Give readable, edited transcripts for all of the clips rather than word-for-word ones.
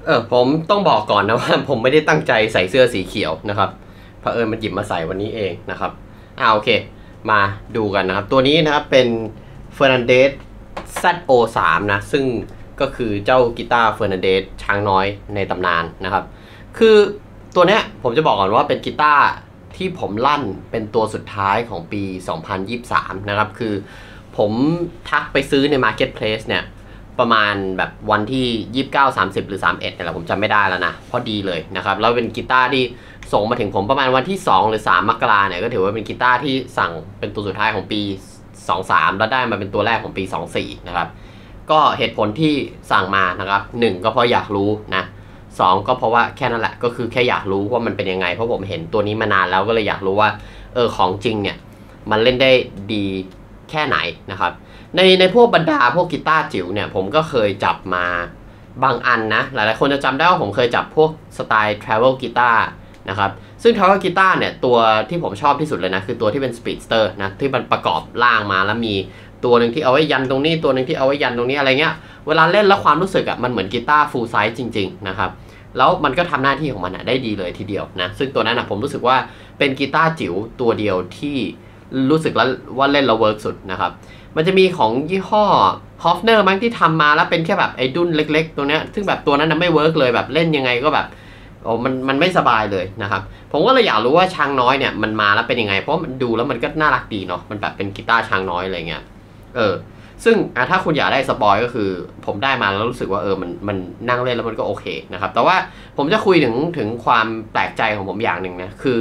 ผมต้องบอกก่อนนะว่าผมไม่ได้ตั้งใจใส่เสื้อสีเขียวนะครับเผอิญมันหยิบมาใส่วันนี้เองนะครับโอเคมาดูกันนะครับตัวนี้นะครับเป็น Fernandez ZO3 นะซึ่งก็คือเจ้ากีตาร์ Fernandez ช้างน้อยในตำนานนะครับคือตัวเนี้ยผมจะบอกก่อนว่าเป็นกีตาร์ที่ผมลั่นเป็นตัวสุดท้ายของปี 2023 นะครับคือผมทักไปซื้อใน Marketplace เนี่ยประมาณแบบวันที่29 30หรือ31เนี่ยแหละผมจำไม่ได้แล้วนะพอดีเลยนะครับแล้วเป็นกีตาร์ที่ส่งมาถึงผมประมาณวันที่2หรือ3มกราเนี่ยก็ถือว่าเป็นกีตาร์ที่สั่งเป็นตัวสุดท้ายของปี23แล้วได้มาเป็นตัวแรกของปี24นะครับก็เหตุผลที่สั่งมานะครับ1ก็เพราะอยากรู้นะ2ก็เพราะว่าแค่นั้นแหละก็คือแค่อยากรู้ว่ามันเป็นยังไงเพราะผมเห็นตัวนี้มานานแล้วก็เลยอยากรู้ว่าของจริงเนี่ยมันเล่นได้ดีแค่ไหนนะครับในพวกบรรดาพวกกีตาร์จิ๋วเนี่ยผมก็เคยจับมาบางอันนะหลายๆคนจะจำได้ว่าผมเคยจับพวกสไตล์ travel กีตาร์นะครับซึ่ง travel กีตาร์เนี่ยตัวที่ผมชอบที่สุดเลยนะคือตัวที่เป็น speedster นะที่มันประกอบล่างมาแล้วมีตัวหนึ่งที่เอาไว้ยันตรงนี้ตัวหนึ่งที่เอาไว้ยันตรงนี้อะไรเงี้ยเวลาเล่นแล้วความรู้สึกมันเหมือนกีตาร์ full size จริงๆนะครับแล้วมันก็ทำหน้าที่ของมันได้ดีเลยทีเดียวนะซึ่งตัวนั้นผมรู้สึกว่าเป็นกีตาร์จิ๋วตัวเดียวที่รู้สึกแล้วว่าเล่นแล้วเวิร์กสุดนะครับมันจะมีของยี่ห้อ Hofner มั้งที่ทำมาแล้วเป็นแค่แบบไอ้ดุ้นเล็กๆตัวเนี้ยซึ่งแบบตัวนั้นไม่เวิร์กเลยแบบเล่นยังไงก็แบบมันไม่สบายเลยนะครับผมก็เลยอยากรู้ว่าช้างน้อยเนี่ยมันมาแล้วเป็นยังไงเพราะมันดูแล้วมันก็น่ารักดีเนาะมันแบบเป็นกีตาร์ช้างน้อยอะไรเงี้ยซึ่งถ้าคุณอยากได้สปอยก็คือผมได้มาแล้วรู้สึกว่ามันนั่งเล่นแล้วมันก็โอเคนะครับแต่ว่าผมจะคุยถึงความแปลกใจของผมอย่างหนึ่งนะคือ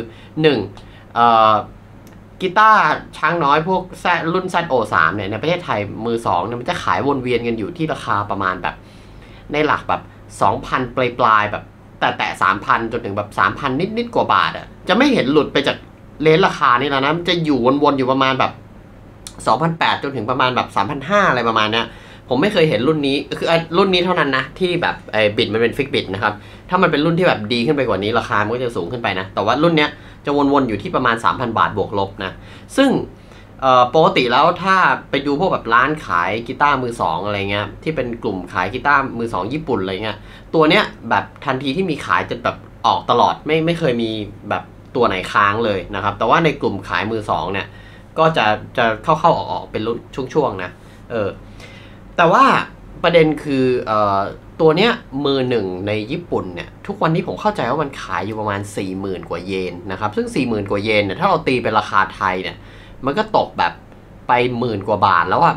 กีตาร์ช้างน้อยพวกรุ่น ZO3 เนี่ยในประเทศไทยมือ2เนี่ยมันจะขายวนเวียนกันอยู่ที่ราคาประมาณแบบในหลักแบบ 2,000 ปลายแบบแต่ 3,000 จนถึงแบบ 3,000 นิดกว่าบาทจะไม่เห็นหลุดไปจากเลนราคานี่แล้วนะมันจะอยู่วนๆอยู่ประมาณแบบ 2,800 จนถึงประมาณแบบ 3,500 อะไรประมาณเนี้ยผมไม่เคยเห็นรุ่นนี้คือรุ่นนี้เท่านั้นนะที่แบบบิดมันเป็นฟิกบิดนะครับถ้ามันเป็นรุ่นที่แบบดีขึ้นไปกว่านี้ราคามันก็จะสูงขึ้นไปนะแต่ว่ารุ่นเนี้ยจะวนๆอยู่ที่ประมาณ 3,000 บาทบวกลบนะซึ่งปกติแล้วถ้าไปดูพวกแบบร้านขายกีตาร์มือ2อะไรเงี้ยที่เป็นกลุ่มขายกีตาร์มือ2ญี่ปุ่นอะไรเงี้ยตัวเนี้ยแบบทันทีที่มีขายจะแบบออกตลอดไม่เคยมีแบบตัวไหนค้างเลยนะครับแต่ว่าในกลุ่มขายมือ2เนี่ยก็จะเข้าออกเป็นช่วงๆนะแต่ว่าประเด็นคือตัวเนี้ยมือหนึ่งในญี่ปุ่นเนี่ยทุกวันนี้ผมเข้าใจว่ามันขายอยู่ประมาณ 40,000 กว่าเยนนะครับซึ่ง 40,000 กว่าเยนเนี่ยถ้าเราตีเป็นราคาไทยเนี่ยมันก็ตกแบบไป10,000 กว่าบาทแล้ว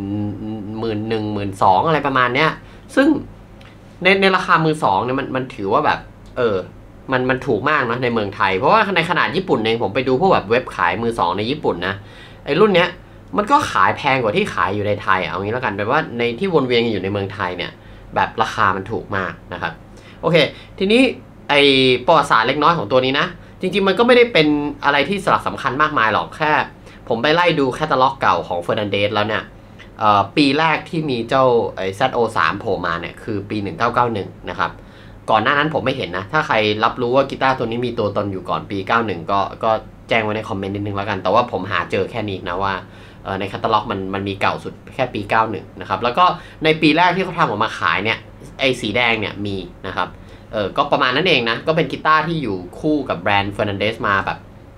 11,000 12,000อะไรประมาณเนี้ยซึ่งในราคามือ2เนี่ยมันถือว่าแบบมันถูกมากนะในเมืองไทยเพราะว่าในขนาดญี่ปุ่นเองผมไปดูพวกแบบเว็บขายมือ2ในญี่ปุ่นนะไอ้รุ่นเนี้ยมันก็ขายแพงกว่าที่ขายอยู่ในไทยเอางี้แล้วกันแปลว่าในที่วนเวียนอยู่ในเมืองไทยเนี่ยแบบราคามันถูกมากนะครับโอเคทีนี้ไอประวัติศาสตร์เล็กน้อยของตัวนี้นะจริงๆมันก็ไม่ได้เป็นอะไรที่สลักสำคัญมากมายหรอกแค่ผมไปไล่ดูแคตตาล็อกเก่าของ Fernandez แล้วเนี่ยปีแรกที่มีเจ้าไอ ZO3 โผล่มาเนี่ยคือปี 1991นะครับก่อนหน้านั้นผมไม่เห็นนะถ้าใครรับรู้ว่ากีตาร์ตัวนี้มีตัวตนอยู่ก่อนปี91ก็แจ้งไว้ในคอมเมนต์นิดนึงแล้วกันแต่ว่าผมหาเจอแค่นี้นะว่าในแคตตาล็อกมันมีเก่าสุดแค่ปี91นะครับแล้วก็ในปีแรกที่เขาทำออกมาขายเนี่ยไอ้สีแดงเนี่ยมีนะครับก็ประมาณนั้นเองนะก็เป็นกีตาร์ที่อยู่คู่กับแบรนด์ Fernandez มาแบบ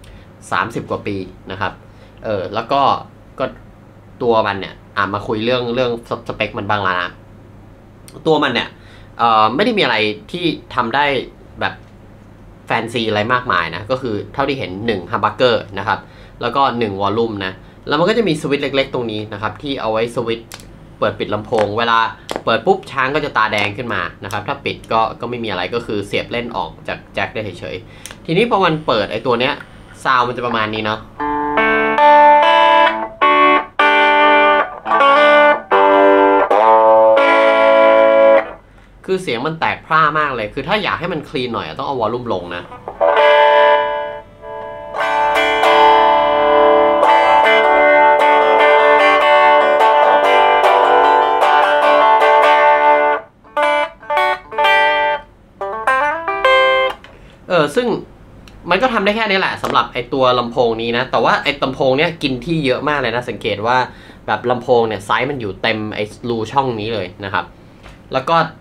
30 กว่าปีนะครับแล้วก็ตัวมันเนี่ยมาคุยเรื่องสเปคมันบ้างแล้วนะตัวมันเนี่ยไม่ได้มีอะไรที่ทำได้แบบแฟนซีอะไรมากมายนะก็คือเท่าที่เห็น1 humbucker นะครับแล้วก็1 วอลลุ่มนะแล้วมันก็จะมีสวิตช์เล็กๆตรงนี้นะครับที่เอาไว้สวิตช์เปิดปิดลำโพงเวลาเปิดปุ๊บช้างก็จะตาแดงขึ้นมานะครับถ้าปิดก็ไม่มีอะไรก็คือเสียบเล่นออกจากแจ็คได้เฉยๆทีนี้พอมันเปิดไอตัวเนี้ยซาวมันจะประมาณนี้เนาะคือเสียงมันแตกพร่ามากเลยคือถ้าอยากให้มันคลีนหน่อยต้องเอาวอลลุ่มลงนะซึ่งมันก็ทำได้แค่นี้แหละสำหรับไอตัวลำโพงนี้นะแต่ว่าไอลำโพงเนี้ยกินที่เยอะมากเลยนะสังเกตว่าแบบลำโพงเนี่ยไซส์มันอยู่เต็มไอรูช่องนี้เลยนะครับแล้วก็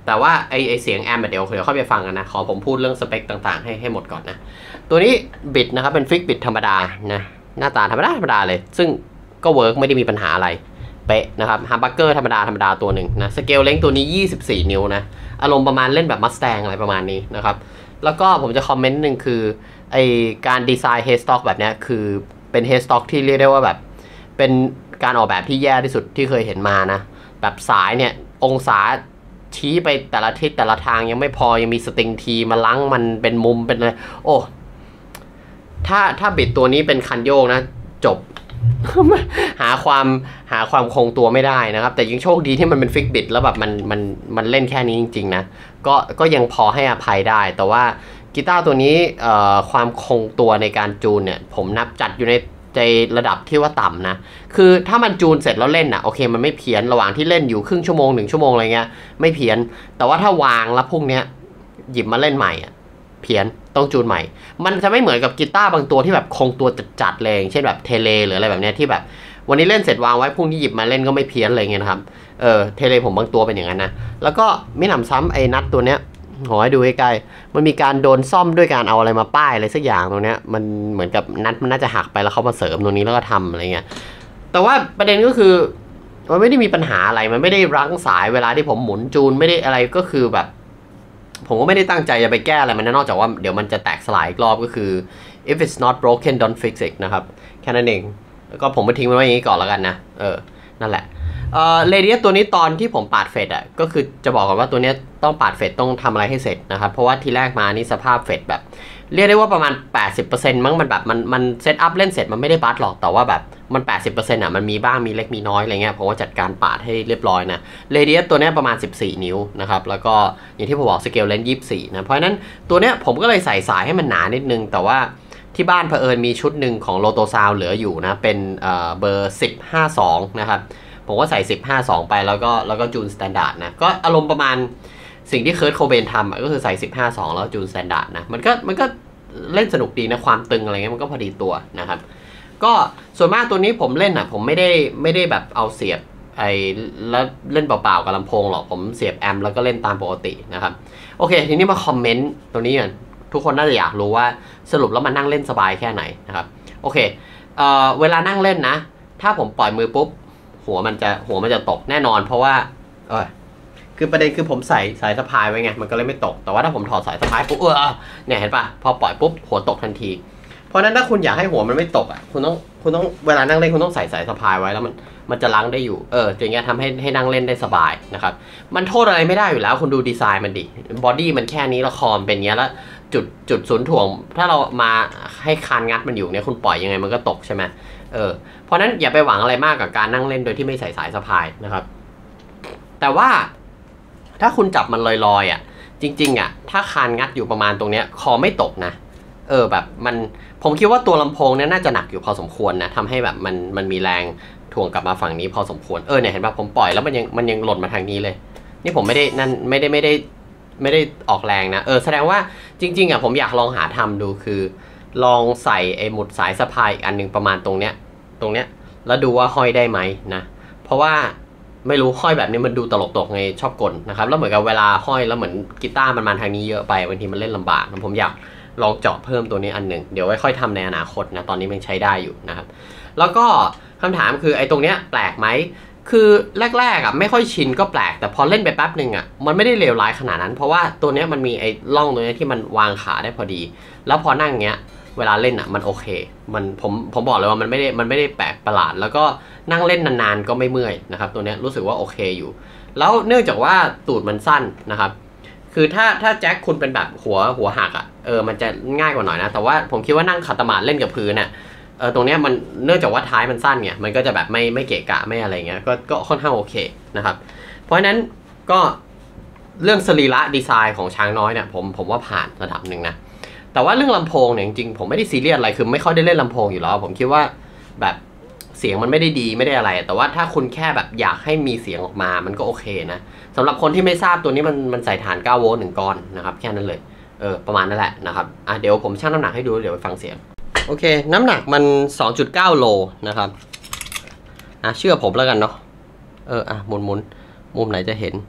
แต่ว่าไอเสียงแอมเดี๋ยวค่อยไปฟังกันนะขอผมพูดเรื่องสเปคต่างๆให้หมดก่อนนะตัวนี้บิตนะครับเป็นฟิกบิตธรรมดานะหน้าตาธรรมดาเลยซึ่งก็เวิร์กไม่ได้มีปัญหาอะไรเป๊ะนะครับฮัมบักเกอร์ธรรมดาตัวหนึ่งนะสเกลเล็งตัวนี้24นิ้วนะอารมณ์ประมาณเล่นแบบมัสแตงอะไรประมาณนี้นะครับแล้วก็ผมจะคอมเมนต์หนึ่งคือไอการดีไซน์เฮดสต็อกแบบนี้คือเป็นเฮดสต็อกที่เรียกได้ว่าแบบเป็นการออกแบบที่แย่ที่สุดที่เคยเห็นมานะแบบสายเนี่ยองศาชี้ไปแต่ละทิศแต่ละทางยังไม่พอยังมีสตริงทีมาลังมันเป็นมุมเป็นอะไรโอ้ถ้าบิดตัวนี้เป็นคันโยกนะจบ หาความคงตัวไม่ได้นะครับแต่ยังโชคดีที่มันเป็นฟิกบิดแล้วแบบมันเล่นแค่นี้จริงๆนะก็ยังพอให้อภัยได้แต่ว่ากีตาร์ตัวนี้ความคงตัวในการจูนเนี่ยผมนับจัดอยู่ในระดับที่ว่าต่ำนะคือถ้ามันจูนเสร็จแล้วเล่นอ่ะโอเคมันไม่เพี้ยนระหว่างที่เล่นอยู่ครึ่งชั่วโมง1 ชั่วโมงอะไรเงี้ยไม่เพี้ยนแต่ว่าถ้าวางแล้วพรุ่งนี้หยิบมาเล่นใหม่อ่ะเพี้ยนต้องจูนใหม่มันจะไม่เหมือนกับกีตาร์บางตัวที่แบบคงตัวจัดๆเลยเช่นแบบเทเลหรืออะไรแบบเนี้ยที่แบบวันนี้เล่นเสร็จวางไว้พรุ่งนี้หยิบมาเล่นก็ไม่เพี้ยนอะไรเงี้ยนะครับเทเลผมบางตัวเป็นอย่างนั้นนะแล้วก็ไม่หนำซ้ำไอ้นัทตัวเนี้ยขอให้ดูใกล้ๆมันมีการโดนซ่อมด้วยการเอาอะไรมาป้ายอะไรสักอย่างตรงเนี้ยมันเหมือนกับนัดมันน่าจะหักไปแล้วเขามาเสริมตรงนี้แล้วก็ทำอะไรเงี้ยแต่ว่าประเด็นก็คือมันไม่ได้มีปัญหาอะไรมันไม่ได้รั้งสายเวลาที่ผมหมุนจูนไม่ได้อะไรก็คือแบบผมก็ไม่ได้ตั้งใจจะไปแก้อะไรมันนอกจากว่าเดี๋ยวมันจะแตกสลายอีกรอบก็คือ if it's not broken don't fix it นะครับแค่นั้นเองแล้วก็ผมไปทิ้งมันไว้อย่างนี้ก่อนแล้วกันนะนั่นแหละเรเดียสตัวนี้ตอนที่ผมปาดเฟดอ่ะก็คือจะบอกก่อนว่าตัวนี้ต้องปาดเฟดต้องทำอะไรให้เสร็จนะครับเพราะว่าทีแรกมานี่สภาพเฟดแบบเรียกได้ว่าประมาณ 80% มั้งมันแบบมันเซตอัพเล่นเสร็จมันไม่ได้บัสหรอกแต่ว่าแบบมัน 80% อ่ะมันมีบ้างมีเล็กมีน้อยอะไรเงี้ยเพราะว่าจัดการปาดให้เรียบร้อยนะเรเดียสตัวนี้ประมาณ14 นิ้วนะครับแล้วก็อย่างที่ผมบอกสเกลเลนส์24นะเพราะฉะนั้นตัวเนี้ยผมก็เลยใส่สายให้มันหนานิดนึงแต่ว่าที่บ้านเผอิญมีชุดหนึ่งของโลโตซาวเหลืออยู่นะเป็นเบอร์1052นะครับผมก็ใส่1052ไปแล้วก็จูนสแตนดาร์ดนะก็อารมณ์ประมาณสิ่งที่เคิร์ทโคเบนทำก็คือใส่1052แล้วจูนสแตนดาร์ดนะมันก็เล่นสนุกดีนะความตึงอะไรเงี้ยมันก็พอดีตัวนะครับก็ส่วนมากตัวนี้ผมเล่นผมไม่ได้แบบเอาเสียบแล้วเล่นเปล่าๆกับลำโพงหรอกผมเสียบแอมป์แล้วก็เล่นตามปกตินะครับโอเคทีนี้มาคอมเมนต์ตรงนี้กันทุกคนน่าจะอยากรู้ว่าสรุปแล้วมันนั่งเล่นสบายแค่ไหนนะครับโอเคเวลานั่งเล่นนะถ้าผมปล่อยมือปุ๊บหัวมันจะตกแน่นอนเพราะว่าคือประเด็นคือผมใส่สายสะพายไว้ไงมันก็เลยไม่ตกแต่ว่าถ้าผมถอดสายสะพายปุ๊บเนี่ยเห็นป่ะพอปล่อยปุ๊บหัวตกทันทีเพราะนั้นถ้าคุณอยากให้หัวมันไม่ตกคุณต้องเวลานั่งเล่นคุณต้องใส่สายสะพายไว้แล้วมันจะล้างได้อยู่อย่างเงี้ยทำให้นั่งเล่นได้สบายนะครับมันโทษอะไรไม่ได้อยู่แล้วคุณดูดีไซน์มันดิบอดี้มันแค่นี้ละครเป็นเงี้ยแล้วจุดศูนย์ถ่วงถ้าเรามาให้คานงัดมันอยู่เนี่ยคุณปล่อยยังไงมันก็ตกใช่ไหมเพราะนั้นอย่าไปหวังอะไรมากกับการนั่งเล่นโดยที่ไม่ใส่สายสะพายนะครับแต่ว่าถ้าคุณจับมันลอยๆจริงๆถ้าคานงัดอยู่ประมาณตรงเนี้ยคอไม่ตกนะแบบผมคิดว่าตัวลำโพงเนี่ยน่าจะหนักอยู่พอสมควรนะทำให้แบบมันมีแรงถ่วงกลับมาฝั่งนี้พอสมควรเนี่ยเห็นป่ะผมปล่อยแล้วมันยังหล่นมาทางนี้เลยนี่ผมไม่ได้ออกแรงนะแสดงว่าจริงๆผมอยากลองหาทำดูคือลองใส่ไอ้หมุดสายสะพายอีกอันนึงประมาณตรงเนี้ยแล้วดูว่าห้อยได้ไหมนะเพราะว่าไม่รู้ห้อยแบบนี้มันดูตลกๆไงชอบกลนะครับแล้วเหมือนกับเวลาห้อยแล้วเหมือนกีตาร์มันมาทางนี้เยอะไปบางทีมันเล่นลำบากผมอยากลองเจาะเพิ่มตัวนี้อันหนึ่งเดี๋ยวไว้ค่อยทำในอนาคตนะตอนนี้มันใช้ได้อยู่นะครับแล้วก็คำถามคือไอ้ตรงเนี้ยแปลกไหมคือแรกๆไม่ค่อยชินก็แปลกแต่พอเล่นไปแป๊บหนึ่งมันไม่ได้เลวร้ายขนาดนั้นเพราะว่าตัวเนี้ยมันมีไอ้ร่องตรงนี้ที่มันวางขาได้พอดีแล้วพอนั่งเงี้ยเวลาเล่นมันโอเคผมบอกเลยว่ามันไม่ได้แปลกประหลาดแล้วก็นั่งเล่นนานๆก็ไม่เมื่อยนะครับตัวนี้รู้สึกว่าโอเคอยู่แล้วเนื่องจากว่าตูดมันสั้นนะครับคือถ้าแจ็คคุณเป็นแบบหัวหักมันจะง่ายกว่าหน่อยนะแต่ว่าผมคิดว่านั่งขัดสมาธิเล่นกับพื้นตรงนี้มันเนื่องจากว่าท้ายมันสั้นไงมันก็จะแบบไม่เกะกะไม่อะไรเงี้ยก็ค่อนข้างโอเคนะครับเพราะฉะนั้นก็เรื่องสรีระดีไซน์ของช้างน้อยเนี่ยผมว่าผ่านระดับหนึ่งนะแต่ว่าเรื่องลำโพงเนี่ยจริงๆผมไม่ได้ซีเรียสอะไรคือไม่ค่อยได้เล่นลำโพงอยู่แล้วผมคิดว่าแบบเสียงมันไม่ได้ดีไม่ได้อะไรแต่ว่าถ้าคุณแค่แบบอยากให้มีเสียงออกมามันก็โอเคนะสำหรับคนที่ไม่ทราบตัวนี้มันใส่ฐาน9โวลต์1ก้อนนะครับแค่นั้นเลยประมาณนั่นแหละนะครับเดี๋ยวผมชั่งน้ำหนักให้ดูเดี๋ยวไปฟังเสียงโอเคน้ำหนักมัน 2.9 โลนะครับเชื่อผมแล้วกันเนาะหมุนมุมไหนจะเห็น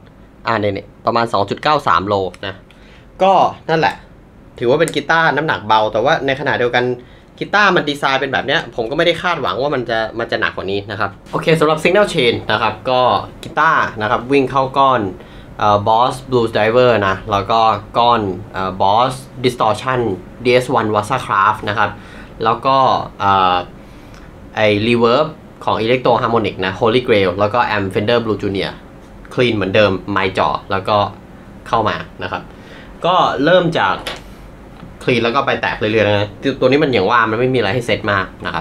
เนี่ยประมาณ 2.93 โลนะก็นั่นแหละถือว่าเป็นกีตาร์น้ำหนักเบาแต่ว่าในขณะเดียวกันกีตาร์มันดีไซน์เป็นแบบเนี้ยผมก็ไม่ได้คาดหวังว่ามันจะหนักกว่านี้นะครับโอเคสำหรับ Signal Chain นะครับก็กีตาร์นะครับวิ่งเข้าก้อนBoss Blues Driver นะแล้วก็ก้อน Boss Distortion DS1 Wassacraft นะครับแล้วก็ไอ้ Reverb ของ Electro Harmonic นะ Holy Grail แล้วก็ Amp Fender Blue Junior Clean เหมือนเดิมไมค์จ่อแล้วก็เข้ามานะครับก็เริ่มจาก Clean แล้วก็ไปแตกเรื่อยๆนะตัวนี้มันอย่างว่ามันไม่มีอะไรให้เซตมากนะครับ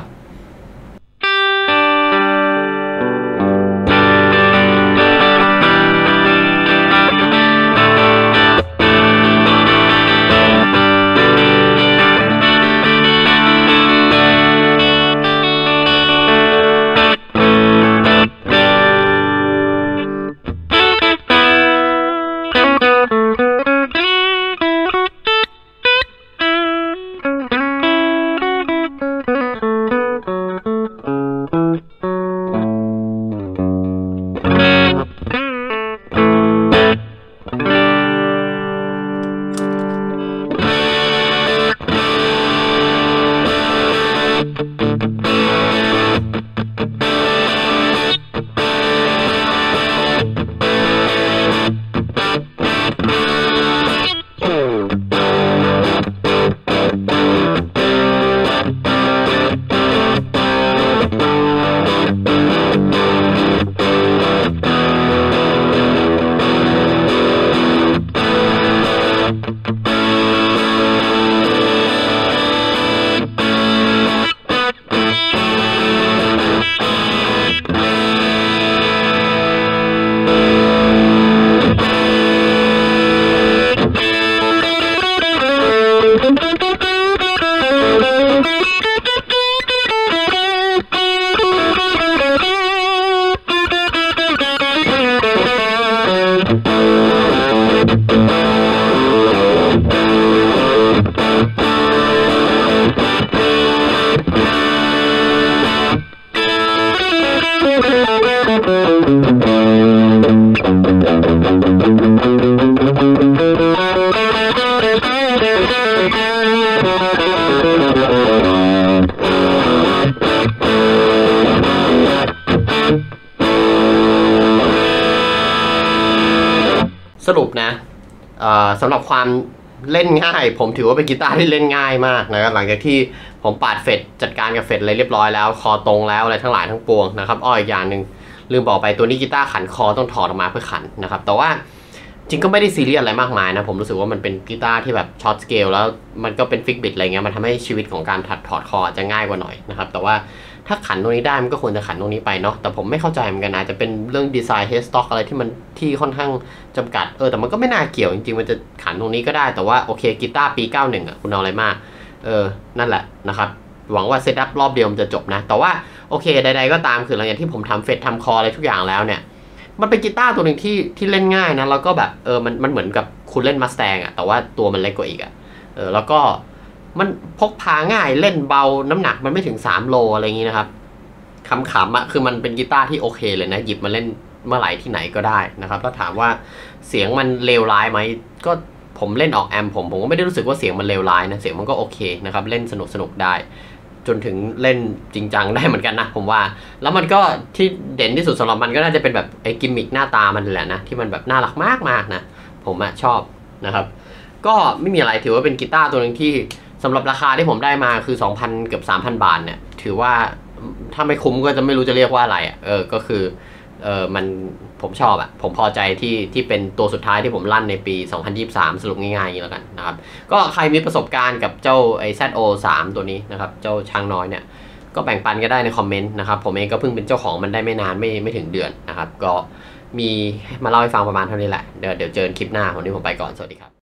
สรุปนะสำหรับความเล่นง่ายผมถือว่าเป็นกีตาร์ที่เล่นง่ายมากนะครับหลังจากที่ผมปาดเฟดจัดการกับเฟดอะไรเรียบร้อยแล้วคอตรงแล้วอะไรทั้งหลายทั้งปวงนะครับอีกอย่างหนึ่งลืมบอกไปตัวนี้กีตาร์ขันคอต้องถอดออกมาเพื่อขันนะครับแต่ว่าจริงก็ไม่ได้ซีเรียสอะไรมากมายนะผมรู้สึกว่ามันเป็นกีตาร์ที่แบบช็อตสเกลแล้วมันก็เป็นฟิกบิตอะไรเงี้ยมันทำให้ชีวิตของการถอดคอจะง่ายกว่าหน่อยนะครับแต่ว่าถ้าขันตรงนี้ได้มันก็ควรจะขันตรงนี้ไปเนาะแต่ผมไม่เข้าใจเหมือนกันนะจะเป็นเรื่องดีไซน์เฮดสต็อกอะไรที่ค่อนข้างจำกัดแต่มันก็ไม่น่าเกี่ยวจริงๆมันจะขันตรงนี้ก็ได้แต่ว่าโอเคกีตาร์ปี 91อ่ะคุณเอาอะไรมากนั่นแหละนะครับหวังว่าเซตอัพรอบเดียวมันจะจบนะแต่ว่าโอเคใดๆก็ตามคือหลังจากที่ผมทำเฟดทำคออะไรทุกอย่างแล้วเนี่ยมันเป็นกีตาร์ตัวหนึ่งที่เล่นง่ายนะแล้วก็แบบมันเหมือนกับคุณเล่นมัสแตงอ่ะแต่ว่าตัวมันเล็กกว่าอีกอ่ะแล้วก็มันพกพาง่ายเล่นเบาน้ำหนักมันไม่ถึง3 โลอะไรอย่างนี้นะครับขำๆอ่ะคือมันเป็นกีตาร์ที่โอเคเลยนะหยิบมาเล่นเมื่อไหร่ที่ไหนก็ได้นะครับถ้าถามว่าเสียงมันเลวร้ายไหมก็ผมเล่นออกแอมผมก็ไม่ได้รู้สึกว่าเสียงมันเลวร้ายนะเสียงมันก็โอเคนะครับเล่นสนุกได้จนถึงเล่นจริงจังได้เหมือนกันนะผมว่าแล้วมันก็ที่เด่นที่สุดสำหรับมันก็น่าจะเป็นแบบไอ้กิมมิคหน้าตามันแหละนะที่มันแบบน่ารักมากนะผมชอบนะครับก็ไม่มีอะไรถือว่าเป็นกีตาร์ตัวนึงที่สำหรับราคาที่ผมได้มาคือ 2,000 เกือบ 3,000 บาทเนี่ยถือว่าถ้าไม่คุ้มก็จะไม่รู้จะเรียกว่าอะไรก็คือมันผมชอบผมพอใจที่เป็นตัวสุดท้ายที่ผมลั่นในปี 2023 สรุปง่ายๆอย่างนี้แล้วกันนะครับก็ใครมีประสบการณ์กับเจ้าไอ้ ZO3 ตัวนี้นะครับเจ้าช้างน้อยเนี่ยก็แบ่งปันก็ได้ในคอมเมนต์นะครับผมเองก็เพิ่งเป็นเจ้าของมันได้ไม่นานไม่ถึงเดือนนะครับก็มีมาเล่าให้ฟังประมาณเท่านี้แหละเดี๋ยวเจอคลิปหน้าวันนี้ผมไปก่อนสวัสดีครับ